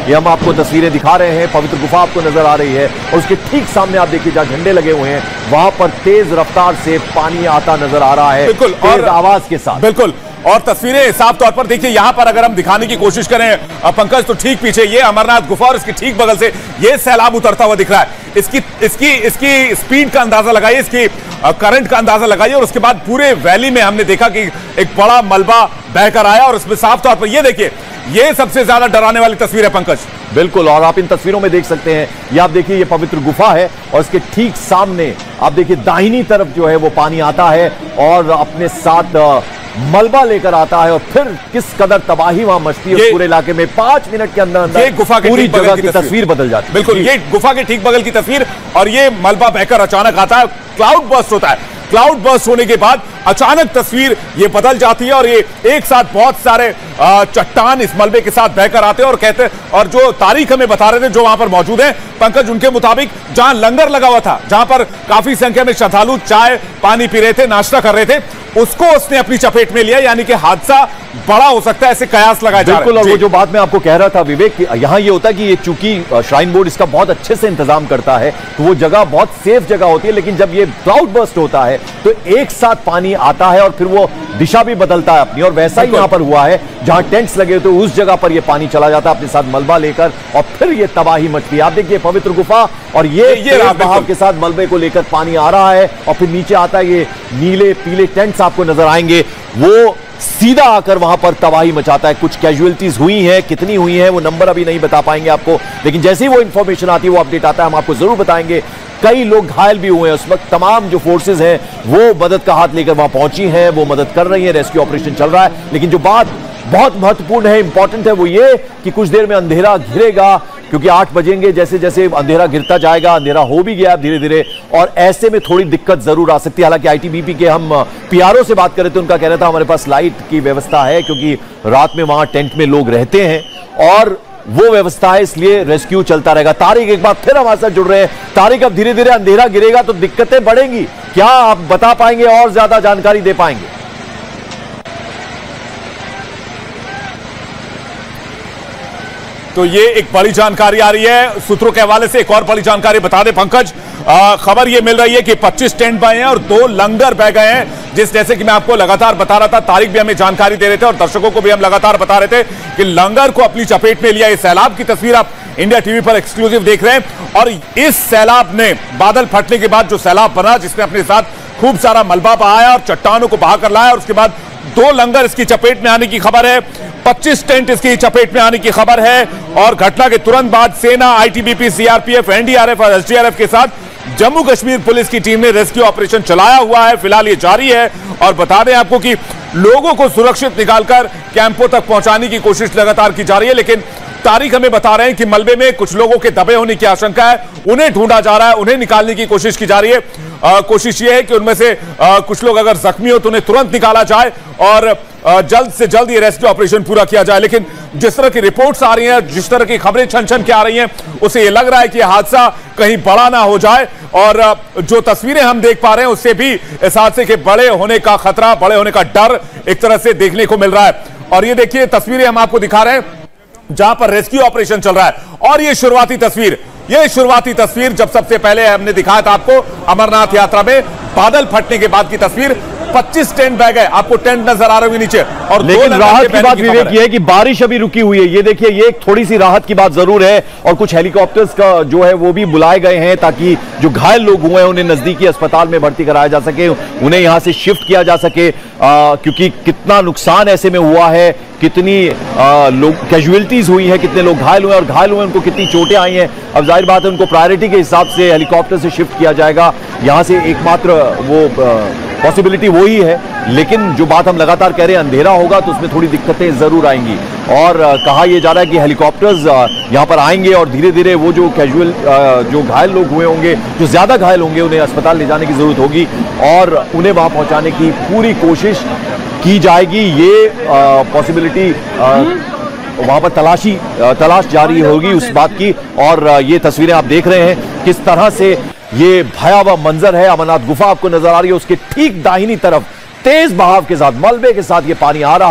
ये हम आपको तस्वीरें दिखा रहे हैं, पवित्र गुफा आपको नजर आ रही है और उसके ठीक सामने आप देखिए जहां झंडे लगे हुए हैं वहां पर तेज रफ्तार से पानी आता नजर आ रहा है, बिल्कुल, और आवाज के साथ। बिल्कुल, और तस्वीरें साफ तौर पर देखिए यहां पर अगर हम दिखाने की कोशिश करें पंकज, तो ठीक पीछे ये अमरनाथ गुफा और इसके ठीक बगल से ये सैलाब उतरता हुआ दिख रहा है। इसकी स्पीड का अंदाजा लगाइए, इसकी करंट का अंदाजा लगाइए, और उसके बाद पूरे वैली में हमने देखा कि एक बड़ा मलबा बहकर आया और उसमें साफ तौर पर ये देखिए, ये सबसे ज्यादा डराने वाली तस्वीर है पंकज। बिल्कुल, और आप इन तस्वीरों में देख सकते हैं, ये आप देखिए ये पवित्र गुफा है और इसके ठीक सामने आप देखिए दाहिनी तरफ जो है वो पानी आता है और अपने साथ मलबा लेकर आता है और फिर किस कदर तबाही वहां मचती है पूरे इलाके में। 5 मिनट के अंदर गुफा के पूरी जगह की तस्वीर बदल जाती है। बिल्कुल, ये गुफा के ठीक बगल की तस्वीर, और ये मलबा बहकर अचानक आता है, क्लाउड बर्स्ट होता है। क्लाउड बर्स्ट होने के बाद अचानक तस्वीर ये बदल जाती है और ये एक साथ बहुत सारे चट्टान इस मलबे के साथ बहकर आते हैं और कहते हैं, और जो तारीख हमें बता रहे थे जो वहां पर मौजूद है पंकज, उनके मुताबिक जहां लंगर लगा हुआ था, जहां पर काफी संख्या में श्रद्धालु चाय पानी पी रहे थे, नाश्ता कर रहे थे, उसको उसने अपनी चपेट में लिया, यानी कि हादसा बड़ा हो सकता है, ऐसे कयास लगाए जा रहे हैं। बिल्कुल, और वो जो बात मैं आपको कह रहा था विवेक, यहाँ ये होता है कि ये चूंकि श्राइन बोर्ड इसका बहुत अच्छे से इंतजाम करता है तो वो जगह बहुत सेफ जगह होती है, लेकिन जब ये क्लाउड बर्स्ट होता है तो एक साथ पानी आता है और फिर वो दिशा भी बदलता है अपनी, और वैसा ही यहाँ पर हुआ है जहां टेंट्स लगे तो उस जगह पर ये पानी चला जाता है अपने साथ मलबा लेकर और फिर ये तबाही मचती है। आप देखिए पवित्र गुफा और ये बहाव के साथ मलबे को लेकर पानी आ रहा है और फिर नीचे आता है, ये नीले पीले टेंट्स आपको नजर आएंगे, वो सीधा आकर वहां पर तबाही मचाता है। कुछ कैजुअलिटीज हुई हैं, कितनी हुई हैं वो नंबर अभी नहीं बता पाएंगे आपको, लेकिन जैसे ही वो इंफॉर्मेशन आती है, वो अपडेट आता है, हम आपको जरूर बताएंगे। कई लोग घायल भी हुए हैं, उस वक्त तमाम जो फोर्सेस हैं वो मदद का हाथ लेकर वहां पहुंची हैं, वो मदद कर रही हैं, रेस्क्यू ऑपरेशन चल रहा है। लेकिन जो बात बहुत महत्वपूर्ण है, इंपॉर्टेंट है, वो ये कि कुछ देर में अंधेरा घिरेगा, क्योंकि 8 बजेंगे, जैसे जैसे अंधेरा गिरता जाएगा, अंधेरा हो भी गया धीरे धीरे, और ऐसे में थोड़ी दिक्कत जरूर आ सकती है। हालांकि आईटीबीपी के हम पीआरओ से बात कर रहे थे, उनका कहना था हमारे पास लाइट की व्यवस्था है, क्योंकि रात में वहां टेंट में लोग रहते हैं और वो व्यवस्था है, इसलिए रेस्क्यू चलता रहेगा। तारिक एक बार फिर हमारे साथ जुड़ रहे हैं। तारिक, अब धीरे धीरे अंधेरा गिरेगा तो दिक्कतें बढ़ेंगी, क्या आप बता पाएंगे और ज्यादा जानकारी दे पाएंगे? तो ये एक बड़ी जानकारी आ रही है सूत्रों के हवाले से। एक और बड़ी जानकारी बता दें पंकज, खबर ये मिल रही है कि 25 टेंट बहे हैं और 2 लंगर बह गए हैं, जैसे कि मैं आपको लगातार बता रहा था, तारिक भी हमें जानकारी दे रहे थे और दर्शकों को भी हम लगातार बता रहे थे कि लंगर को अपनी चपेट में लिया। ये सैलाब की तस्वीर आप इंडिया टीवी पर एक्सक्लूसिव देख रहे हैं, और इस सैलाब ने बादल फटने के बाद जो सैलाब बना, जिसने अपने साथ खूब सारा मलबा बहाया और चट्टानों को बहा कर लाया, और उसके बाद 2 लंगर इसकी चपेट में आने की खबर है, 25 टेंट इसकी चपेट में आने की खबर है, और घटना के तुरंत बाद सेना, आईटीबीपी, सीआरपीएफ, एनडीआरएफ और एसडीआरएफ के साथ जम्मू कश्मीर पुलिस की टीम ने रेस्क्यू ऑपरेशन चलाया हुआ है। फिलहाल ये जारी है, और बता दें आपको कि लोगों को सुरक्षित निकालकर कैंपों तक पहुंचाने की कोशिश लगातार की जा रही है, लेकिन तारिक हमें बता रहे हैं कि मलबे में कुछ लोगों के दबे होने की आशंका है, उन्हें ढूंढा जा रहा है, उन्हें निकालने की कोशिश की जा रही है। कोशिश ये है कि उनमें से कुछ लोग अगर जख्मी हो तो उन्हें तुरंत निकाला जाए और जल्द से जल्द ये रेस्क्यू ऑपरेशन पूरा किया जाए। लेकिन जिस तरह की रिपोर्ट्स आ रही हैं, जिस तरह की खबरें छन छन के आ रही हैं, उससे ये लग रहा है कि हादसा कहीं बड़ा ना हो जाए, और जो तस्वीरें हम देख पा रहे हैं उससे भी इस हादसे के बड़े होने का खतरा, बड़े होने का डर एक तरह से देखने को मिल रहा है। और ये देखिए तस्वीरें हम आपको दिखा रहे हैं जहां पर रेस्क्यू ऑपरेशन चल रहा है, और ये शुरुआती तस्वीर जब सबसे पहले हमने दिखाया था आपको अमरनाथ यात्रा में बादल फटने के बाद की तस्वीर। 25 टेंट बह गए, आपको टेंट नजर आ रहे हैं नीचे, और लेकिन राहत की बात विवेक ये है कि बारिश अभी रुकी हुई है। ये देखिए, ये थोड़ी सी राहत की बात जरूर है, और कुछ हेलीकॉप्टर्स का जो है वो भी बुलाए गए हैं ताकि जो घायल लोग हुए हैं उन्हें नजदीकी अस्पताल में भर्ती कराया जा सके, उन्हें यहां से शिफ्ट किया जा सके, क्योंकि कितना नुकसान ऐसे में हुआ है, कितनी लोग कैजुअलिटीज हुई है, कितने लोग घायल हुए, और घायल हुए उनको कितनी चोटें आई हैं। अब जाहिर बात है उनको प्रायोरिटी के हिसाब से हेलीकॉप्टर से शिफ्ट किया जाएगा, यहां से एकमात्र वो पॉसिबिलिटी वही है। लेकिन जो बात हम लगातार कह रहे हैं, अंधेरा होगा तो उसमें थोड़ी दिक्कतें जरूर आएंगी, और कहा यह जा रहा है कि हेलीकॉप्टर्स यहां पर आएंगे और धीरे धीरे वो जो जो घायल लोग हुए होंगे, जो ज्यादा घायल होंगे, उन्हें अस्पताल ले जाने की जरूरत होगी और उन्हें वहां पहुंचाने की पूरी कोशिश की जाएगी। ये पॉसिबिलिटी वहां पर तलाश जारी होगी उस बात की। और ये तस्वीरें आप देख रहे हैं किस तरह से ये भयावह मंजर है। अमरनाथ गुफा आपको नजर आ रही है, उसके ठीक दाहिनी तरफ तेज बहाव के साथ, मलबे के साथ ये पानी आ रहा है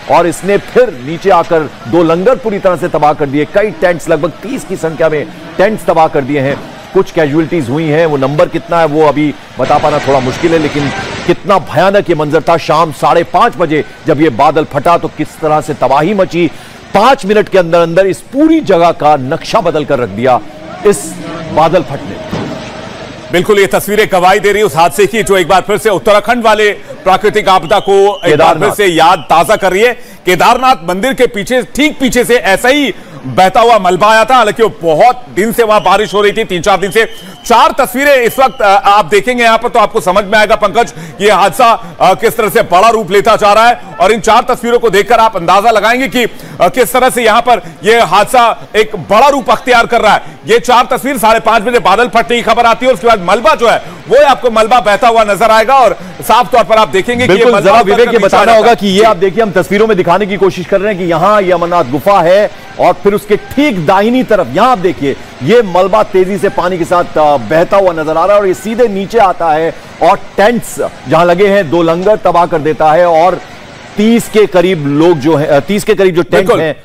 और इसने फिर नीचे आकर 2 लंगर पूरी तरह से तबाह कर दिए। कई टेंट्स, लगभग 30 की संख्या में टेंट्स तबाह कर दिए हैं। कुछ कैजुअलिटीज हुई हैं, वो नंबर कितना है वो अभी बता पाना थोड़ा मुश्किल है, लेकिन कितना भयानक ये मंजर था। शाम 5:30 बजे जब ये बादल फटा तो किस तरह से तबाही मची। 5 मिनट के अंदर अंदर इस पूरी जगह का नक्शा बदल कर रख दिया इस बादल फटने। बिल्कुल, ये तस्वीरें गवाही दे रही उस हादसे की जो एक बार फिर से उत्तराखंड वाले प्राकृतिक आपदा को एक बार फिर से याद ताजा कर रही है। केदारनाथ मंदिर के पीछे, ठीक पीछे से ऐसा ही बहता हुआ मलबा आया था। हालांकि वो बहुत दिन से वहां बारिश हो रही थी, 3-4 दिन से। 4 तस्वीरें इस वक्त आप देखेंगे यहां पर तो आपको समझ में आएगा पंकज, ये हादसा किस तरह से बड़ा रूप लेता जा रहा है। और इन 4 तस्वीरों को देखकर आप अंदाजा लगाएंगे कि किस तरह से यहां पर यह हादसा एक बड़ा रूप अख्तियार कर रहा है। ये 4 तस्वीर 5:30 बजे बादल फटने की खबर आती है, उसके बाद मलबा जो है वो आपको मलबा बहता हुआ नजर आएगा और साफ तौर पर आप देखेंगे कि जरा विवेक ये बताना होगा कि ये आप देखिए, हम तस्वीरों में दिखाने की कोशिश कर रहे हैं कि यहां ये अमरनाथ गुफा है और फिर उसके ठीक दाहिनी तरफ यहां आप देखिए ये मलबा तेजी से पानी के साथ बहता हुआ नजर आ रहा है और ये सीधे नीचे आता है और टेंट्स जहां लगे हैं 2 लंगर तबाह कर देता है और 30 के करीब लोग जो है, 30 के करीब जो टेंट हैं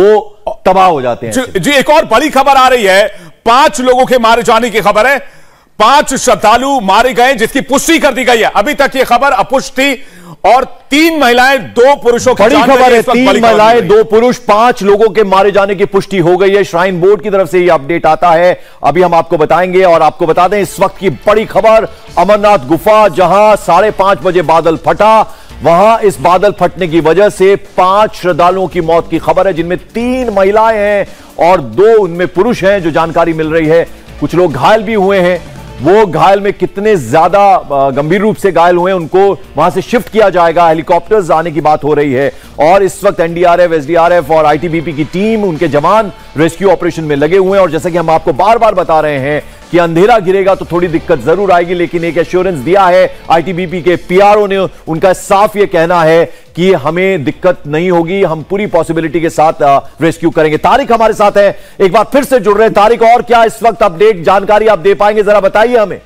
वो तबाह हो जाते हैं। जी एक और बड़ी खबर आ रही है, 5 लोगों के मारे जाने की खबर है। 5 श्रद्धालु मारे गए जिसकी पुष्टि कर दी गई है। अभी तक यह खबर अपुष्ट थी और 3 महिलाएं 2 पुरुषों की बड़ी खबर है। 3 महिलाएं 2 पुरुष 5 लोगों के मारे जाने की पुष्टि हो गई है। श्राइन बोर्ड की तरफ से यह अपडेट आता है, अभी हम आपको बताएंगे। और आपको बता दें इस वक्त की बड़ी खबर, अमरनाथ गुफा जहां 5:30 बजे बादल फटा, वहां इस बादल फटने की वजह से 5 श्रद्धालुओं की मौत की खबर है, जिनमें 3 महिलाएं हैं और 2 उनमें पुरुष हैं जो जानकारी मिल रही है। कुछ लोग घायल भी हुए हैं। वो घायल में कितने ज्यादा गंभीर रूप से घायल हुए उनको वहां से शिफ्ट किया जाएगा, हेलीकॉप्टर्स आने की बात हो रही है। और इस वक्त एनडीआरएफ, एसडीआरएफ और आईटीबीपी की टीम, उनके जवान रेस्क्यू ऑपरेशन में लगे हुए हैं। और जैसा कि हम आपको बार बार बता रहे हैं कि अंधेरा गिरेगा तो थोड़ी दिक्कत जरूर आएगी, लेकिन एक एश्योरेंस दिया है आईटीबीपी के पीआरओ ने। उनका साफ ये कहना है कि हमें दिक्कत नहीं होगी, हम पूरी पॉसिबिलिटी के साथ रेस्क्यू करेंगे। तारिक हमारे साथ है, एक बार फिर से जुड़ रहे हैं। तारिक, और क्या इस वक्त अपडेट जानकारी आप दे पाएंगे, जरा बताइए हमें।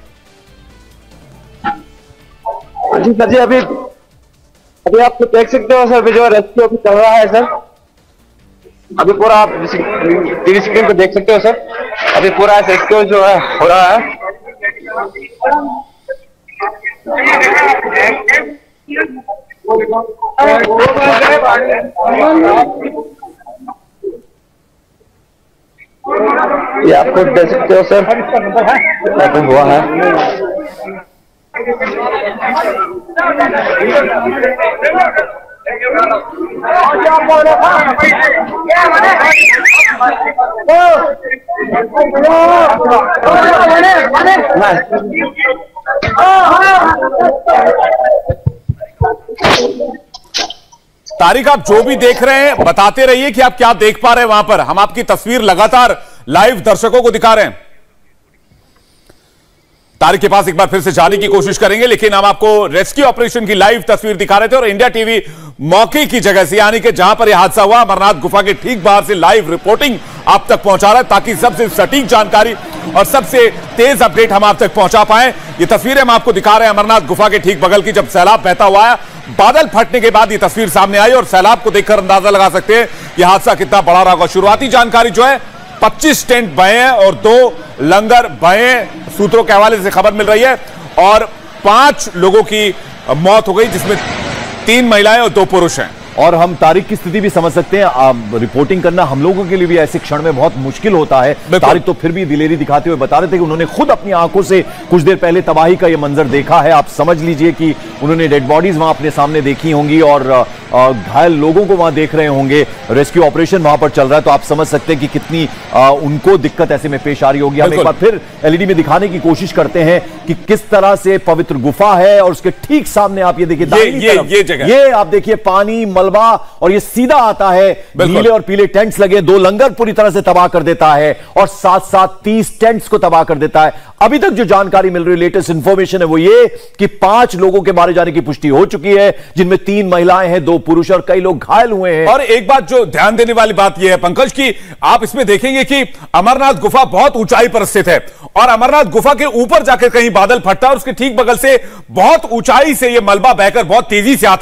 जी सर जी, अभी आप देख सकते हो सर, जो रेस्क्यू अभी चल रहा है सर, अभी पूरा आप टीवी स्क्रीन पे देख सकते हो सर, अभी पूरा रेस्क्यू जो है हो रहा है। ये आपको देख सकते हो सर, ओपन हुआ है। तारिक, आप जो भी देख रहे हैं बताते रहिए कि आप क्या देख पा रहे हैं वहां पर। हम आपकी तस्वीर लगातार लाइव दर्शकों को दिखा रहे हैं। तारिक के पास एक बार फिर से जाने की कोशिश करेंगे, लेकिन हम आपको रेस्क्यू ऑपरेशन की लाइव तस्वीर दिखा रहे थे और इंडिया टीवी मौके की जगह से, यानी कि जहां पर यह हादसा हुआ, अमरनाथ गुफा के ठीक बाहर से लाइव रिपोर्टिंग आप तक पहुंचा रहा है, ताकि सबसे सटीक जानकारी और सबसे तेज अपडेट हम आप तक पहुंचा पाए। ये तस्वीरें हम आपको दिखा रहे हैं अमरनाथ गुफा के ठीक बगल की, जब सैलाब बहता हुआ है, बादल फटने के बाद ये तस्वीर सामने आई और सैलाब को देखकर अंदाजा लगा सकते हैं कि हादसा कितना बड़ा रहा होगा। शुरुआती जानकारी जो है 25 टेंट बहे हैं और 2 लंगर बहे, सूत्रों के हवाले से खबर मिल रही है, और 5 लोगों की मौत हो गई, जिसमें 3 महिलाएं और 2 पुरुष हैं। और हम तारिक की स्थिति भी समझ सकते हैं। रिपोर्टिंग करना हम लोगों के लिए भी ऐसे क्षण में बहुत मुश्किल होता है। तारिक तो फिर भी दिलेरी दिखाते हुए बता रहे थे कि उन्होंने खुद अपनी आंखों से कुछ देर पहले तबाही का यह मंजर देखा है। आप समझ लीजिए कि उन्होंने डेड बॉडीज वहां अपने सामने देखी होंगी और घायल लोगों को वहां देख रहे होंगे। रेस्क्यू ऑपरेशन वहां पर चल रहा है, तो आप समझ सकते हैं कि कितनी उनको दिक्कत ऐसे में पेश आ रही होगी। हम एक बार फिर एलईडी में दिखाने की कोशिश करते हैं कि किस तरह से पवित्र गुफा है और उसके ठीक सामने आप ये देखिए, ये आप देखिए पानी, मलबा, और ये सीधा आता है, नीले और पीले टेंट्स लगे, 2 लंगर पूरी तरह से तबाह कर देता है और साथ साथ 30 टेंट्स को तबाह कर देता है। अभी तक जो जानकारी मिल रही है, लेटेस्ट इंफॉर्मेशन है वो ये कि 5 लोगों के मारे जाने की पुष्टि हो चुकी है, जिनमें 3 महिलाएं हैं, 2 पुरुष और कई लोग घायल हुए हैं। और एक बात जो ध्यान देने वाली बात यह है पंकज, कि आप इसमें देखेंगे कि अमरनाथ गुफा बहुत ऊंचाई पर स्थित है और अमरनाथ गुफा के ऊपर जाकर कहीं बादल फटता है और उसके ठीक बगल से बहुत ऊंचाई से यह मलबा बहकर बहुत तेजी से आता है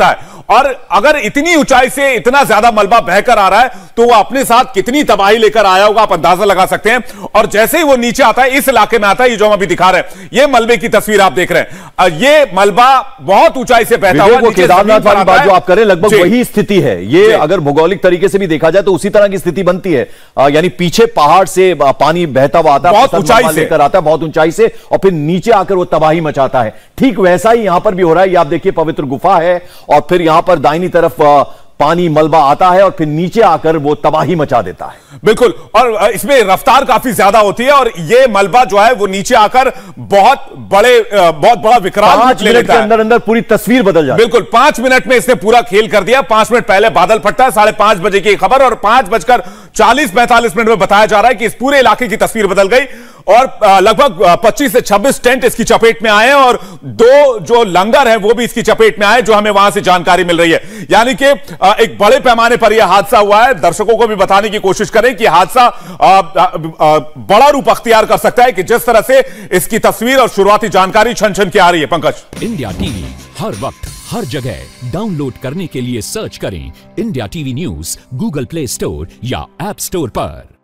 और अगर इतनी ऊंचाई से इतना ज्यादा मलबा बहकर आ रहा है तो वो अपने साथ कितनी तबाही लेकर आया होगा, आप अंदाजा लगा सकते हैं। और जैसे ही वो नीचे आता है, इस इलाके में आता है, ये जो हम अभी दिखा रहे हैं, ये मलबे की तस्वीर आप देख रहे हैं, ये मलबा बहुत ऊंचाई से बहता हुआ नीचे केदारनाथ वाली बात जो आप करें, लगभग वही स्थिति है ये। अगर भौगोलिक तरीके से भी देखा जाए तो उसी तरह की स्थिति बनती है, यानी पीछे पहाड़ से पानी बहता हुआ आता है, बहुत ऊंचाई से लेकर आता है, बहुत ऊंचाई से, और फिर नीचे आकर वो तबाही मचाता है। ठीक वैसा ही यहां पर भी हो रहा है। ये आप देखिए पवित्र गुफा है और फिर यहां पर दाहिनी तरफ पानी मलबा आता है और फिर नीचे आकर वो तबाही मचा देता है। बिल्कुल, और इसमें रफ्तार काफी ज्यादा होती है और ये मलबा जो है वो नीचे आकर बहुत बड़ा विकराल 5 मिनट के अंदर अंदर पूरी तस्वीर बदल जाती है। बिल्कुल, 5 मिनट में इसने पूरा खेल कर दिया। 5 मिनट पहले बादल फटता है, 5:30 बजे की खबर, और 5:40-45 में बताया जा रहा है कि इस पूरे इलाके की तस्वीर बदल गई और लगभग 25 से 26 टेंट इसकी चपेट में आए और 2 जो लंगर है वो भी इसकी चपेट में आए, जो हमें वहां से जानकारी मिल रही है। यानी कि एक बड़े पैमाने पर यह हादसा हुआ है। दर्शकों को भी बताने की कोशिश करें कि हादसा बड़ा रूप अख्तियार कर सकता है कि जिस तरह से इसकी तस्वीर और शुरुआती जानकारी छन छन के आ रही है। पंकज, इंडिया टीवी हर वक्त हर जगह डाउनलोड करने के लिए सर्च करें India TV news Google Play Store या ऐप स्टोर पर।